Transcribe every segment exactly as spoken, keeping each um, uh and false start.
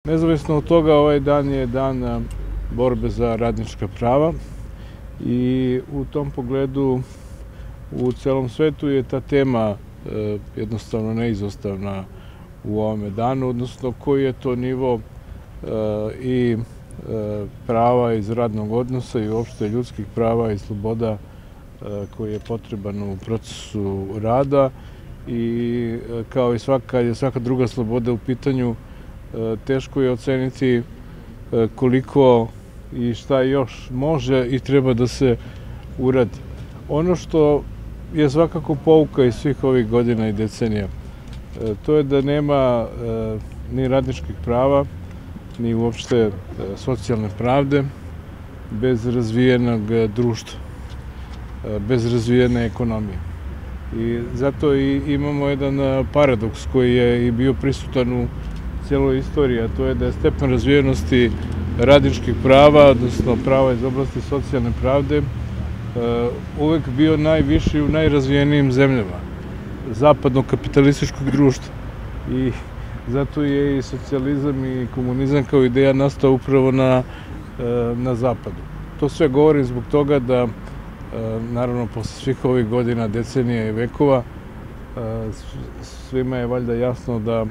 Nezavisno od toga, ovaj dan je dan borbe za radnička prava i u tom pogledu u celom svetu je ta tema jednostavno neizostavna u ovome danu, odnosno koji je to nivo i prava iz radnog odnosa i uopšte ljudskih prava i sloboda koji je potreban u procesu rada i kao i svaka, je svaka druga sloboda u pitanju, teško je oceniti koliko i šta još može i treba da se uradi. Ono što je svakako pouka iz svih ovih godina i decenija, to je da nema ni radničkih prava, ni uopšte socijalne pravde bez razvijenog društva, bez razvijene ekonomije. I zato i imamo jedan paradoks koji je i bio prisutan u cijeloj istoriji, a to je da je stepen razvijenosti radničkih prava, odnosno prava iz oblasti socijalne pravde, uvek bio najviši u najrazvijenijim zemljama zapadnog kapitalističkog društva. I zato je i socijalizam i komunizam kao ideja nastao upravo na, na zapadu. To sve govorim zbog toga da, naravno, posle svih ovih godina, decenija i vekova, svima je valjda jasno da,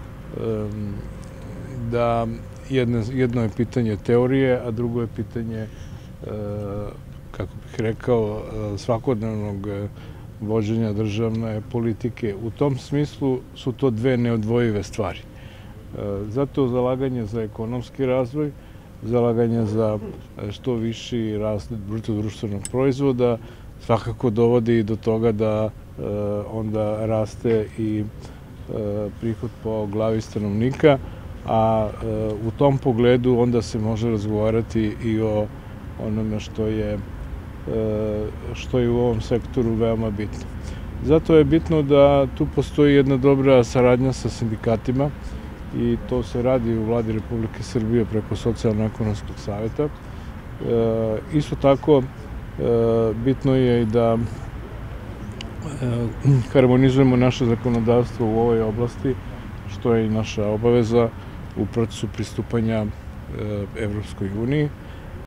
da jedno, jedno je pitanje teorije, a drugo je pitanje, kako bih rekao, svakodnevnog vođenja državne politike. U tom smislu su to dve neodvojive stvari. Zato zalaganje za ekonomski razvoj, zalaganje za što viši rast bruto društvenog proizvoda svakako dovodi do toga da onda raste i prihod po glavi stanovnika, a u tom pogledu onda se može razgovarati i o onome što je što je u ovom sektoru veoma bitno. Zato je bitno da tu postoji jedna dobra saradnja sa sindikatima i to se radi u Vladi Republike Srbije preko Socijalno-ekonomskog saveta. Isto tako, bitno je i da harmonizujemo naše zakonodavstvo u ovoj oblasti, što je i naša obaveza u procesu pristupanja Evropskoj uniji.